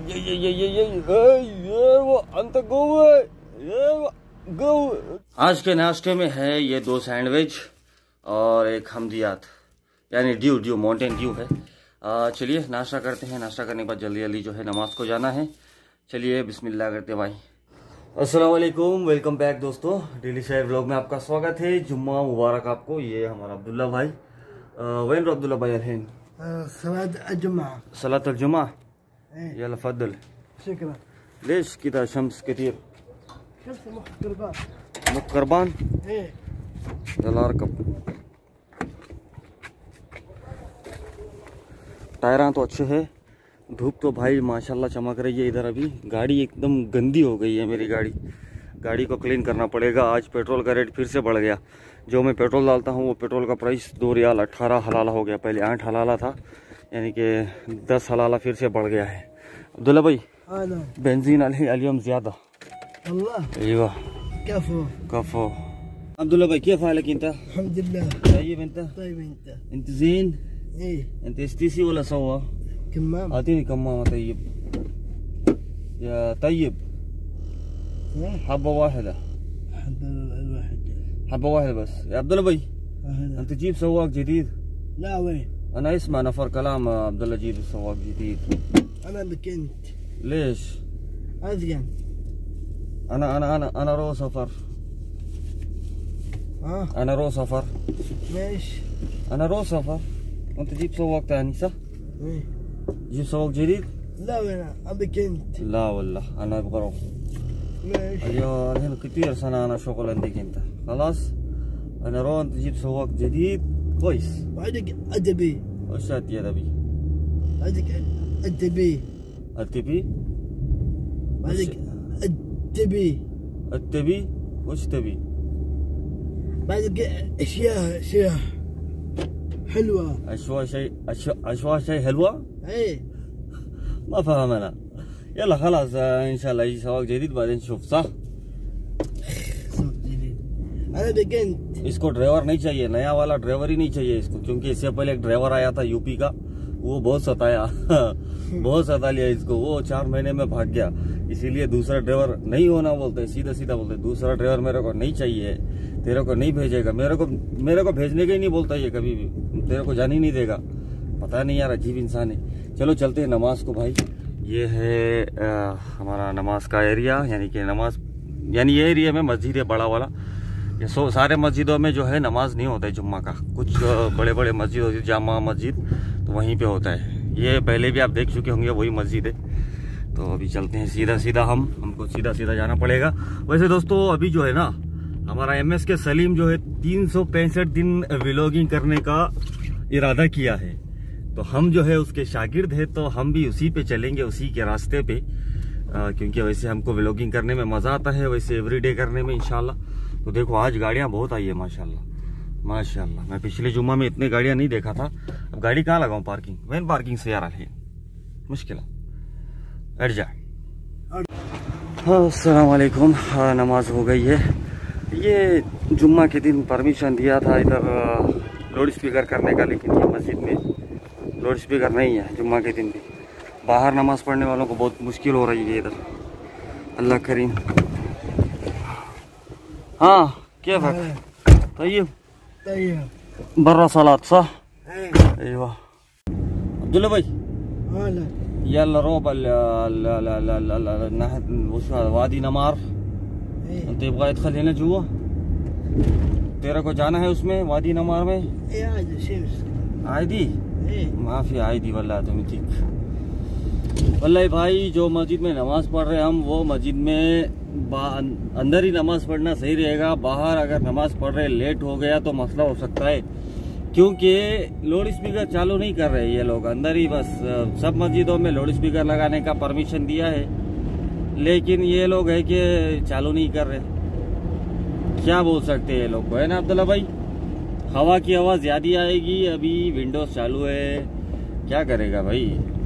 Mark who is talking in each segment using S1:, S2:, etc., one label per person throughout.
S1: ये वो अंत गो। आज के नाश्ते में है ये 2 सैंडविच और एक हमदियात यानी ड्यू माउंटेन ड्यू है। चलिए नाश्ता करते हैं। नाश्ता करने के बाद जल्दी जल्दी जो है नमाज को जाना है। चलिए बिस्मिल्लाह करते भाई। अस्सलाम वालेकुम, वेलकम बैक दोस्तों। डेली शेयर व्लॉग में आपका स्वागत है। जुम्मा मुबारक आपको। ये हमारा अब्दुल्ला भाई। वैन अब्दुल्ला भाई अलहैन सलात अल-जुमा يلا فضل
S2: شكرا.
S1: ليش كذا شمس كثير؟
S2: شمس مقربان.
S1: مقربان؟
S2: ايه
S1: يلا اركب. टायरां तो अच्छे है। धूप तो भाई माशाल्लाह चमक रही है इधर। अभी गाड़ी एकदम गंदी हो गई है मेरी गाड़ी को क्लीन करना पड़ेगा। आज पेट्रोल का रेट फिर से बढ़ गया। जो मैं पेट्रोल डालता हूँ वो पेट्रोल का प्राइस 2 रियाल 18 हलाला हो गया। पहले 8 हलाला था, यानी कि 10 हलाला फिर से बढ़ गया है। अब्दुल्ला भाई बेंजीन अलियम ज्यादा अय्वा कफो। अब्दुल्ला भाई كيف حالك انت؟
S2: الحمد لله.
S1: طيب انت زين؟
S2: ايه
S1: انت استيسي ولا سوا؟
S2: كمام.
S1: اعطيني كمامة طيب يا طيب. حبة واحدة. حبة واحدة بس يا عبدالله بي. انت جيب سواق جديد.
S2: لا وين؟
S1: انا اسمع نفر كلام عبدالله جيب سواق جديد.
S2: انا بكنت.
S1: ليش؟
S2: ازين.
S1: انا رو سفر. انا رو سفر.
S2: ماشي.
S1: انا رو سفر وانت جيب سواق ثاني صح؟
S2: ايه
S1: جيب سواق جديد؟
S2: لا وين؟ ابي كنت.
S1: لا والله انا ابغى اروح.
S2: ماشي.
S1: اليوم الحين كثير سنة انا شغل عندك انت. خلاص انا رو انت تجيب سواق جديد كويس.
S2: وعندك ادبي.
S1: وش ادبي؟
S2: عندك ادبي.
S1: التبي؟
S2: بعدك التبي.
S1: التبي؟ وش تبي؟
S2: بعدك اشياء حلوة.
S1: اشواء شيء حلوة؟
S2: ايه
S1: ما فهم انا. يلا خلاص ان شاء الله يجي سواق جديد بعدين نشوف صح؟
S2: صوت جديد. انا بقنت.
S1: इसको ड्राइवर नहीं चाहिए, नया वाला ड्राइवर ही नहीं चाहिए इसको, क्योंकि इससे पहले एक ड्राइवर आया था यूपी का, वो बहुत सताया बहुत सता लिया इसको। वो 4 महीने में भाग गया। इसीलिए दूसरा ड्राइवर नहीं होना बोलते, सीधा सीधा बोलते दूसरा ड्राइवर मेरे को नहीं चाहिए, तेरे को नहीं भेजेगा। मेरे को भेजने का ही नहीं बोलता ये कभी भी, तेरे को जाने ही नहीं देगा। पता नहीं यार, अजीब इंसान है। चलो चलते हैं नमाज को भाई। ये है हमारा नमाज का एरिया, यानी ये एरिया में मस्जिद है बड़ा वाला। ये सारे मस्जिदों में जो है नमाज नहीं होता है जुम्मा का। कुछ बड़े बड़े मस्जिद होती है, जामा मस्जिद, तो वहीं पे होता है। ये पहले भी आप देख चुके होंगे, वही मस्जिद है। तो अभी चलते हैं सीधा हमको सीधा जाना पड़ेगा। वैसे दोस्तों अभी जो है ना, हमारा MSK सलीम जो है 365 दिन व्लॉगिंग करने का इरादा किया है। तो हम जो है उसके शागिर्द है, तो हम भी उसी पे चलेंगे, उसी के रास्ते पे। क्योंकि वैसे हमको व्लॉगिंग करने में मजा आता है, वैसे एवरीडे करने में इंशाल्लाह। तो देखो आज गाड़ियां बहुत आई है माशाल्लाह। मैं पिछले जुम्मा में इतने गाड़ियां नहीं देखा था। अब गाड़ी कहाँ लगाऊं पार्किंग? वैन पार्किंग से यार है मुश्किल। बैठ जा। अस्सलाम वालेकुम। नमाज हो गई है। ये जुम्मा के दिन परमिशन दिया था इधर लाउड स्पीकर करने का, लेकिन ये मस्जिद में लाउड स्पीकर नहीं है जुम्मा के दिन भी। बाहर नमाज पढ़ने वालों को बहुत मुश्किल हो रही है इधर। अल्लाह करीम। हाँ क्या फक طيب برا صلاة صح؟ ايوه عبدالله भाई
S2: هلا
S1: يلا روب ناحية وش هذا وادي नमार। انت يبغى يدخل هنا جوا؟ तेरे को जाना है उसमें वादी नमार में?
S2: ايه عادي شمس
S1: عادي؟
S2: ايه
S1: ما في عادي والله तुम ठीक। वल्लाही भाई जो मस्जिद में नमाज पढ़ रहे हैं हम, वो मस्जिद में अंदर ही नमाज पढ़ना सही रहेगा। बाहर अगर नमाज पढ़ रहे लेट हो गया तो मसला हो सकता है, क्योंकि लाउड स्पीकर चालू नहीं कर रहे ये लोग। अंदर ही बस सब मस्जिदों में लाउड स्पीकर लगाने का परमिशन दिया है, लेकिन ये लोग है कि चालू नहीं कर रहे। क्या बोल सकते हैं ये लोग को, है ना अब्दुल्ला भाई? हवा की आवाज ज्यादा आएगी। अभी विंडोज चालू है, क्या करेगा भाई।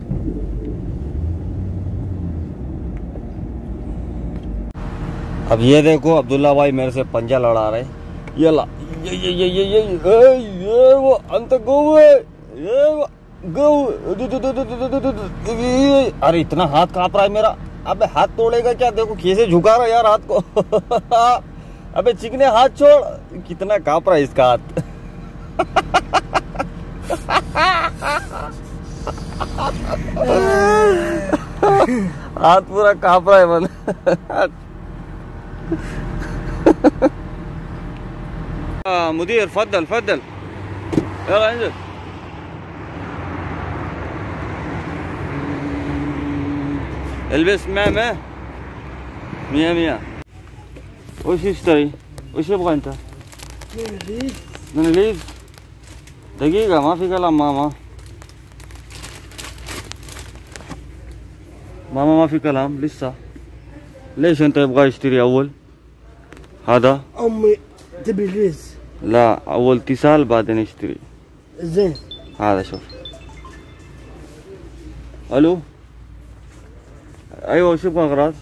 S1: अब ये देखो अब्दुल्ला भाई मेरे से पंजा लड़ा रहे। ये वो अंत गो ये अरे इतना हाथ कांप रहा है मेरा। अबे हाथ तोड़ेगा क्या? देखो कैसे झुका रहा है यार हाथ को। अबे चिकने हाथ छोड़, कितना कांप रहा है इसका हाथ। हाथ पूरा कांप रहा है मन। मुदीर फद्दल फद्दल يلا انزل البس مية مية مية. وش يشتري؟ وش يبغى انت؟ من الليف. دقيقة ما في كلام ماما. ماما ما في كلام لسه. ليش انت يبغى يشتري اول؟ هذا؟
S2: امي تبي ليز.
S1: لا اول اتصال بعدين اشتري.
S2: زين.
S1: هذا شوف. الو. ايوه شوف اغراض.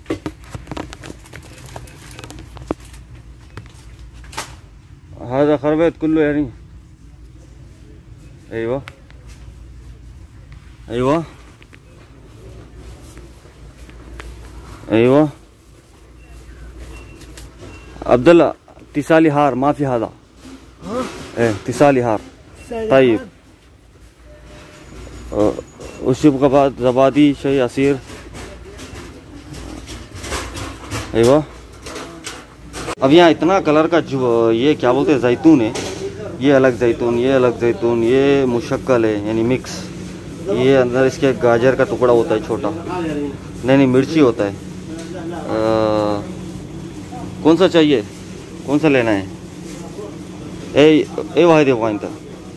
S1: هذا خربيت كله يعني. ايوه ايوه ايوه عبد الله اتصالي هار ما في هذا. ايه اتصالي هار. طيب وش يبغى بعد؟ زبادي شيء عصير. ايوه अब यहाँ इतना कलर का जो ये क्या बोलते हैं जैतून है, ये अलग जैतून, ये अलग जैतून, ये मुशक्कल है यानी मिक्स, ये अंदर इसके गाजर का टुकड़ा होता है छोटा, नहीं मिर्ची होता है। कौन सा चाहिए, कौन सा लेना है? ए वाहिद अफगान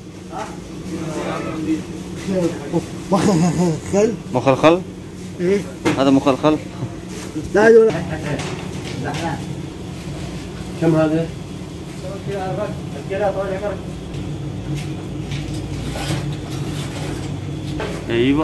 S1: मुखलखल। هذا مخلخل.
S2: كم هذا؟
S1: ايوه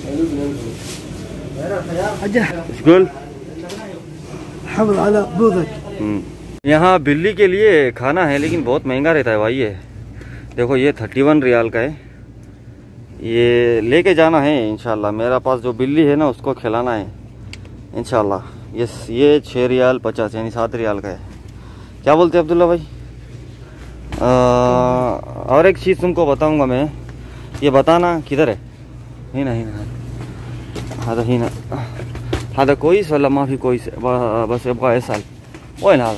S2: ايش
S1: قول؟
S2: حافظ على بوذك.
S1: यहाँ बिल्ली के लिए खाना है लेकिन बहुत महंगा रहता है भाई। ये देखो ये 31 रियाल का है, ये लेके जाना है इंशाल्लाह। मेरा पास जो बिल्ली है ना उसको खिलाना है इंशाल्लाह। ये 6 रियाल 50 यानी 7 रियाल का है। क्या बोलते हैं अब्दुल्ला भाई? और एक चीज़ तुमको बताऊंगा मैं, ये बताना किधर है? ही ना هذا كويس ولا ما في كويس؟ بس ابغى اسال وين هذا؟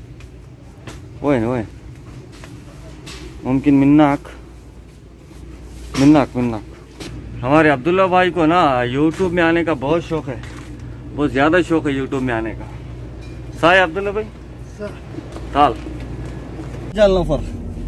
S1: وين ممكن منك हमारे अब्दुल्ला भाई को ना यूट्यूब में आने का बहुत शौक है, बहुत ज़्यादा शौक है यूट्यूब में आने का। साय अब्दुल्ला भाई ताल चल नफर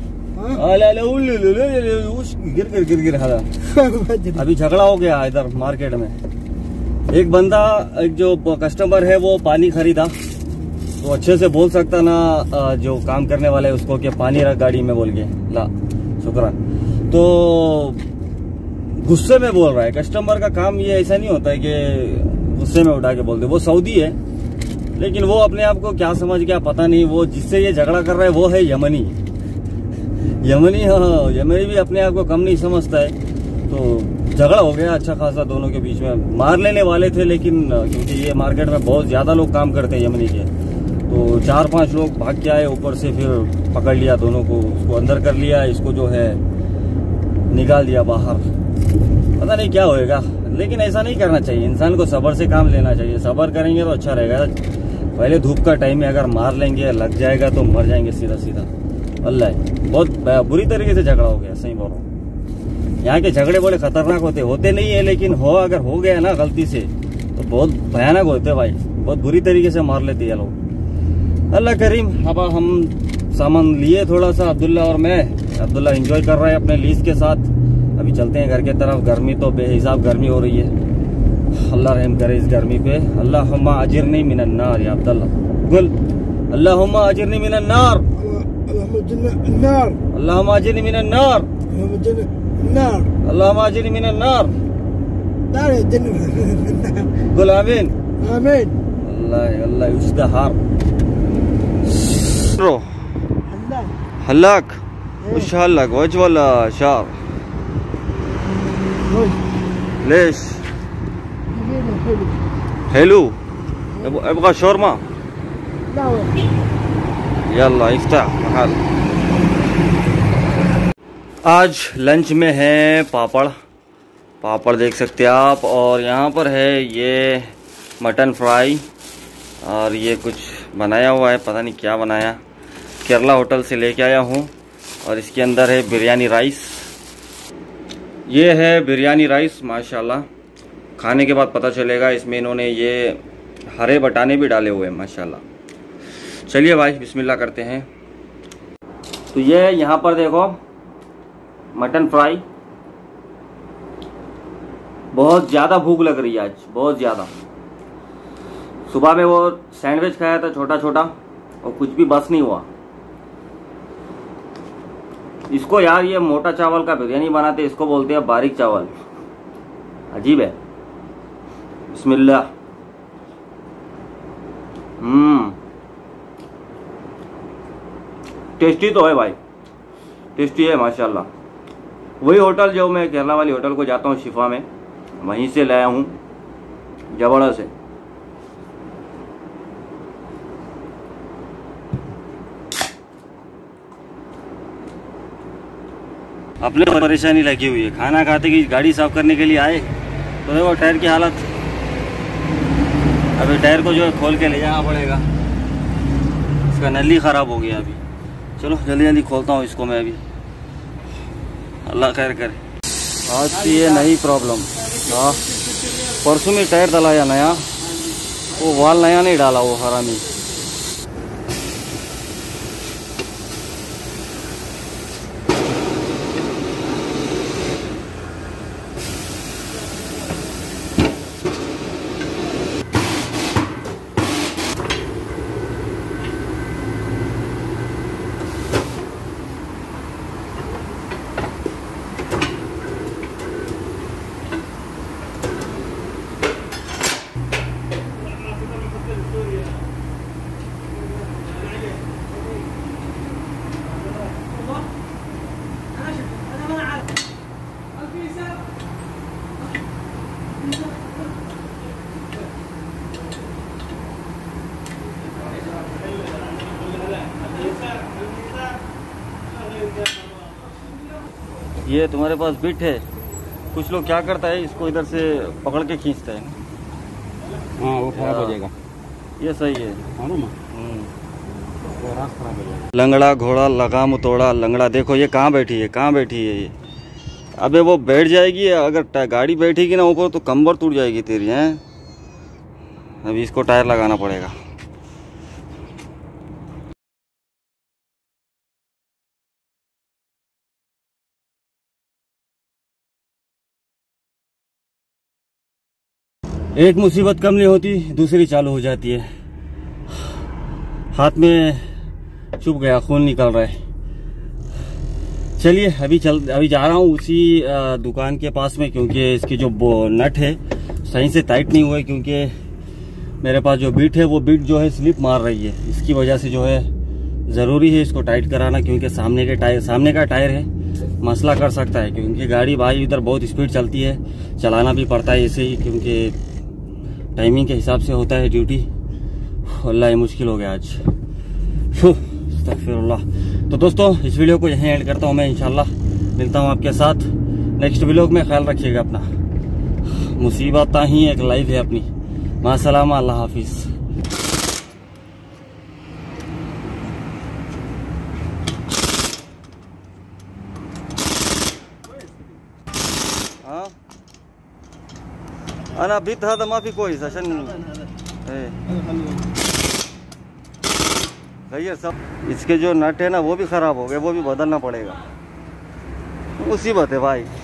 S1: गिर हदा। अभी झगड़ा हो गया इधर मार्केट में। एक बंदा, एक जो कस्टमर है वो पानी खरीदा तो अच्छे से बोल सकता ना जो काम करने वाले है उसको कि पानी रख गाड़ी में बोल के, ला शुक्रान। तो गुस्से में बोल रहा है। कस्टमर का काम ये ऐसा नहीं होता है कि गुस्से में उठा के बोल दे। वो सऊदी है लेकिन वो अपने आप को क्या समझ गया पता नहीं, वो जिससे ये झगड़ा कर रहा है वो है यमनी। हाँ, यमनी भी अपने आप को कम नहीं समझता है। तो झगड़ा हो गया अच्छा खासा दोनों के बीच में। मार लेने वाले थे लेकिन क्योंकि ये मार्केट में बहुत ज्यादा लोग काम करते हैं यमनी के, तो 4-5 लोग भाग के आए ऊपर से, फिर पकड़ लिया दोनों को, उसको अंदर कर लिया, इसको जो है निकाल दिया बाहर। पता नहीं क्या होएगा, लेकिन ऐसा नहीं करना चाहिए। इंसान को सब्र से काम लेना चाहिए। सब्र करेंगे तो अच्छा रहेगा। पहले धूप का टाइम में अगर मार लेंगे लग जाएगा तो मर जाएंगे सीधा। अल्लाह बहुत बुरी तरीके से झगड़ा हो गया, सही बोल रहा हूँ। यहाँ के झगड़े बड़े खतरनाक होते नहीं है लेकिन अगर हो गया ना गलती से तो बहुत भयानक होते भाई, बहुत बुरी तरीके से मार लेते हैं लोग। अल्लाह करीम। अब हम सामान लिए थोड़ा सा, अब्दुल्ला और मैं। अब्दुल्ला एंजॉय कर रहा है अपने लीज के साथ। अभी चलते हैं घर के तरफ। गर्मी तो बेहिसाब गर्मी हो रही है, अल्लाह रहम करे इस गर्मी पे। अल्लाहुम्मा अजिरनी मिनन नार या अब्दुल्ला गुल। अल्लाहुम्मा अजिरनी मिनन नार, अल्लाहुम्मा अजिरनी मिनन नार, अल्लाहुम्मा अजिरनी मिनन नार। गुल आमीन
S2: आमीन।
S1: अल्लाह युस्दहार هلاك وش هلاك وجه ولا شعر؟ ليش؟ حلو. ابغى شاورما؟
S2: لا والله.
S1: يلا افتح محل. आज लंच में है पापड़, पापड़ देख सकते हैं आप, और यहाँ पर है ये मटन फ्राई, और ये कुछ बनाया हुआ है, पता नहीं क्या बनाया, केरला होटल से लेके आया हूँ। और इसके अंदर है बिरयानी राइस, ये है बिरयानी राइस माशाल्लाह। खाने के बाद पता चलेगा, इसमें इन्होंने ये हरे बटाने भी डाले हुए हैं माशाल्लाह। चलिए भाई बिस्मिल्लाह करते हैं। तो ये यहाँ पर देखो मटन फ्राई, बहुत ज़्यादा भूख लग रही है आज, बहुत ज़्यादा। सुबह में वो सैंडविच खाया था छोटा छोटा, और कुछ भी बस नहीं हुआ। इसको यार ये मोटा चावल का बिरयानी बनाते, इसको बोलते हैं बारीक चावल, अजीब है। बिस्मिल्लाह। टेस्टी तो है भाई, टेस्टी है माशाल्लाह। वही होटल जो मैं केरला वाली होटल को जाता हूँ शिफा में, वहीं से लाया हूँ जबड़ा से। अपने परेशानी लगी हुई है, खाना खाते कि गाड़ी साफ करने के लिए आए तो देखो टायर की हालत। अभी टायर को जो है खोल के ले जाना पड़ेगा, इसका नली ख़राब हो गया अभी। चलो जल्दी जल्दी खोलता हूँ इसको मैं अभी, अल्लाह खैर करे। आज की ये नई प्रॉब्लम। हाँ, परसों में टायर डलाया नया, वो वाल नया नहीं डाला वो हरामी। ये तुम्हारे पास बिट है, कुछ लोग क्या करता है इसको इधर से पकड़ के खींचता है।
S3: हाँ वो खराब हो जाएगा।
S1: ये सही है।
S3: मालूम है? वो रास्ता खराब हो जाएगा।
S1: लंगड़ा घोड़ा लगाम तोड़ा लंगड़ा। देखो ये कहाँ बैठी है, कहाँ बैठी है ये। अबे वो बैठ जाएगी, अगर गाड़ी बैठेगी ना ऊपर तो कंबर टूट जाएगी तेरी हैं। अभी इसको टायर लगाना पड़ेगा। एक मुसीबत कम नहीं होती, दूसरी चालू हो जाती है। हाथ में चुभ गया, खून निकल रहा है। चलिए अभी जा रहा हूँ उसी दुकान के पास में, क्योंकि इसकी जो नट है सही से टाइट नहीं हुआ है, क्योंकि मेरे पास जो बीट है वो बीट जो है स्लिप मार रही है। इसकी वजह से जो है ज़रूरी है इसको टाइट कराना, क्योंकि सामने का टायर है, मसला कर सकता है। क्योंकि गाड़ी भाई इधर बहुत स्पीड चलती है, चलाना भी पड़ता है ऐसे ही, क्योंकि टाइमिंग के हिसाब से होता है ड्यूटी। अल्लाह ये मुश्किल हो गया आज। अस्तगफिरुल्लाह। तो दोस्तों इस वीडियो को यहीं एंड करता हूँ मैं, इंशाल्लाह मिलता हूँ आपके साथ नेक्स्ट व्लॉग में। ख्याल रखिएगा अपना, मुसीबत ही एक लाइफ है अपनी। मासलामा, अल्लाह हाफिज़। أنا بيت هذا ما في كويس عشان غير सब। इसके जो नट है ना वो भी ख़राब हो गए, वो भी बदलना पड़ेगा। मुसीबत है भाई।